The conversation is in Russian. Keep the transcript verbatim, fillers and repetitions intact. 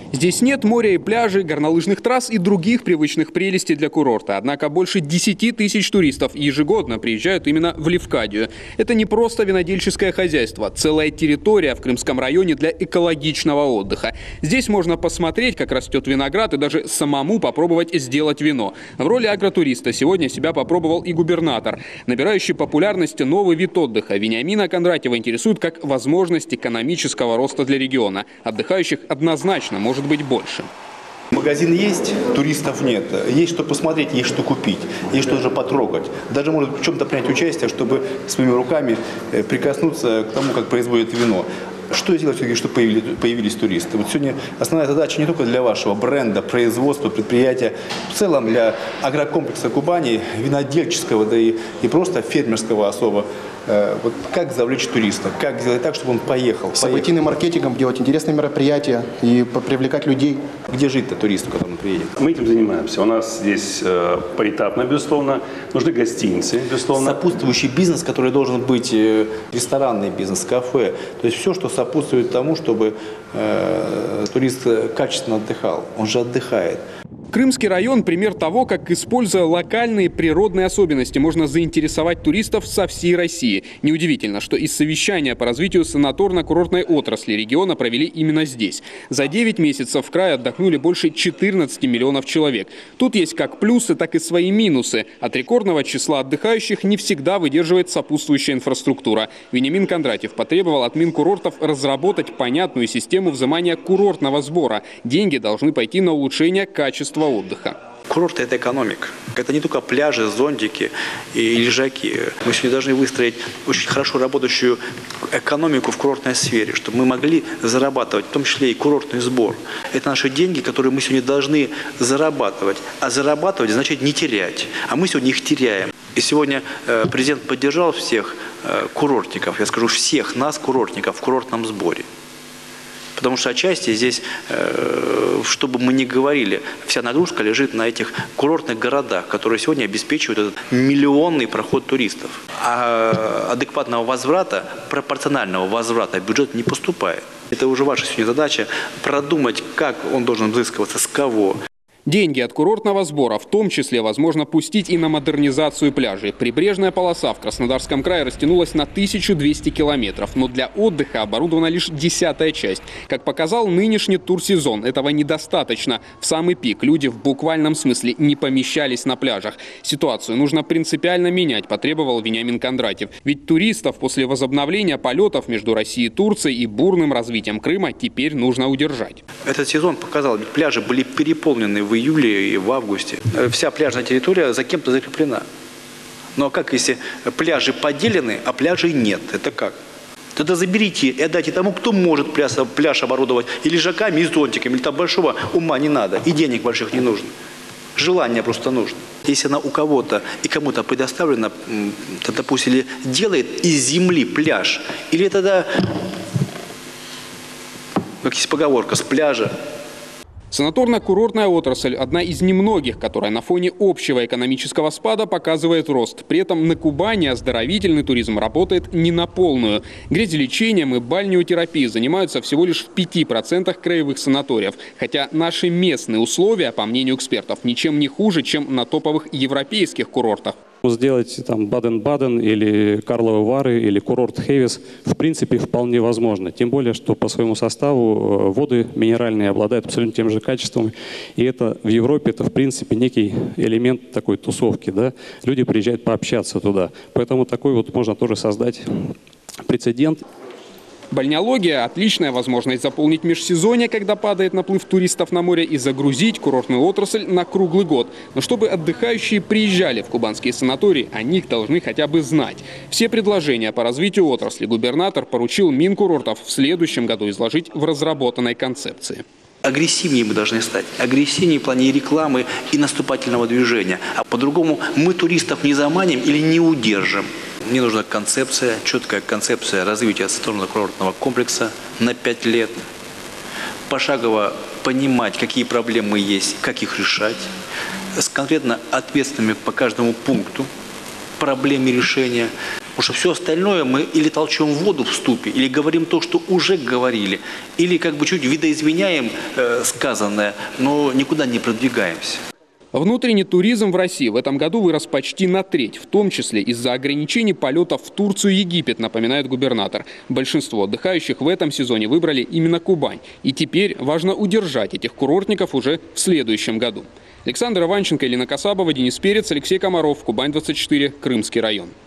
Здесь нет моря и пляжей, горнолыжных трасс и других привычных прелестей для курорта. Однако больше десяти тысяч туристов ежегодно приезжают именно в Левкадию. Это не просто винодельческое хозяйство, целая территория в Крымском районе для экологичного отдыха. Здесь можно посмотреть, как растет виноград, и даже самому попробовать сделать вино. В роли агротуриста сегодня себя попробовал и губернатор. Набирающий популярность новый вид отдыха Вениамина Кондратьева интересует как возможность экономического роста для региона. Отдыхающих однозначно может быть больше. Магазин есть, туристов нет. Есть что посмотреть, есть что купить, есть что даже потрогать. Даже может в чем-то принять участие, чтобы своими руками прикоснуться к тому, как производят вино. Что сделать все-таки, чтобы появились, появились туристы? Вот сегодня основная задача не только для вашего бренда, производства, предприятия, в целом для агрокомплекса Кубани, винодельческого, да и, и просто фермерского особо. Вот как завлечь туриста, как сделать так, чтобы он поехал. Событийным маркетингом делать интересные мероприятия и привлекать людей. Где жить-то туристу, когда он приедет? Мы этим занимаемся. У нас здесь э, поэтапно, безусловно, нужны гостиницы, безусловно. Сопутствующий бизнес, который должен быть э, ресторанный бизнес, кафе. То есть все, что сопутствует тому, чтобы э, турист качественно отдыхал. Он же отдыхает. Крымский район – пример того, как, используя локальные природные особенности, можно заинтересовать туристов со всей России. Неудивительно, что из совещания по развитию санаторно-курортной отрасли региона провели именно здесь. За девять месяцев в крае отдохнули больше четырнадцати миллионов человек. Тут есть как плюсы, так и свои минусы. От рекордного числа отдыхающих не всегда выдерживает сопутствующая инфраструктура. Вениамин Кондратьев потребовал от Минкурортов разработать понятную систему взимания курортного сбора. Деньги должны пойти на улучшение качества отдыха. Курорт – это экономика. Это не только пляжи, зонтики и лежаки. Мы сегодня должны выстроить очень хорошо работающую экономику в курортной сфере, чтобы мы могли зарабатывать, в том числе и курортный сбор. Это наши деньги, которые мы сегодня должны зарабатывать. А зарабатывать значит не терять. А мы сегодня их теряем. И сегодня президент поддержал всех курортников, я скажу всех нас, курортников, в курортном сборе. Потому что отчасти здесь, что бы мы ни говорили, вся нагрузка лежит на этих курортных городах, которые сегодня обеспечивают этот миллионный проход туристов. А адекватного возврата, пропорционального возврата в бюджет не поступает. Это уже ваша сегодня задача продумать, как он должен взыскиваться, с кого. Деньги от курортного сбора в том числе возможно пустить и на модернизацию пляжей. Прибрежная полоса в Краснодарском крае растянулась на тысячу двести километров, но для отдыха оборудована лишь десятая часть. Как показал нынешний турсезон, этого недостаточно. В самый пик люди в буквальном смысле не помещались на пляжах. Ситуацию нужно принципиально менять, потребовал Вениамин Кондратьев. Ведь туристов после возобновления полетов между Россией и Турцией и бурным развитием Крыма теперь нужно удержать. Этот сезон показал, ведь пляжи были переполнены в июле и в августе. Вся пляжная территория за кем-то закреплена. Но как, если пляжи поделены, а пляжей нет? Это как? Тогда заберите и отдайте тому, кто может пляж, пляж оборудовать и лежаками, и зонтиками. Или там большого ума не надо, и денег больших не нужно. Желание просто нужно. Если она у кого-то и кому-то предоставлена, тогда пусть или делает из земли пляж, или тогда, как есть поговорка, с пляжа. Санаторно-курортная отрасль – одна из немногих, которая на фоне общего экономического спада показывает рост. При этом на Кубани оздоровительный туризм работает не на полную. Грязелечением и бальнеотерапией занимаются всего лишь в пяти процентах краевых санаториев. Хотя наши местные условия, по мнению экспертов, ничем не хуже, чем на топовых европейских курортах. Сделать там Баден-Баден или Карловы Вары или курорт Хевис в принципе вполне возможно. Тем более, что по своему составу воды минеральные обладают абсолютно тем же качеством. И это в Европе это в принципе некий элемент такой тусовки. Да? Люди приезжают пообщаться туда. Поэтому такой вот можно тоже создать прецедент. Бальнеология – отличная возможность заполнить межсезонье, когда падает наплыв туристов на море, и загрузить курортную отрасль на круглый год. Но чтобы отдыхающие приезжали в кубанские санатории, о них должны хотя бы знать. Все предложения по развитию отрасли губернатор поручил Минкурортов в следующем году изложить в разработанной концепции. Агрессивнее мы должны стать. Агрессивнее в плане рекламы и наступательного движения. А по-другому мы туристов не заманим или не удержим. Мне нужна концепция, четкая концепция развития санаторно-курортного комплекса на пять лет. Пошагово понимать, какие проблемы есть, как их решать. С конкретно ответственными по каждому пункту проблеме решения. Потому что все остальное мы или толчем в воду в ступе, или говорим то, что уже говорили, или как бы чуть видоизменяем э, сказанное, но никуда не продвигаемся. Внутренний туризм в России в этом году вырос почти на треть, в том числе из-за ограничений полетов в Турцию и Египет, напоминает губернатор. Большинство отдыхающих в этом сезоне выбрали именно Кубань. И теперь важно удержать этих курортников уже в следующем году. Александр Иванченко, Елена Касабова, Денис Перец, Алексей Комаров, Кубань двадцать четыре, Крымский район.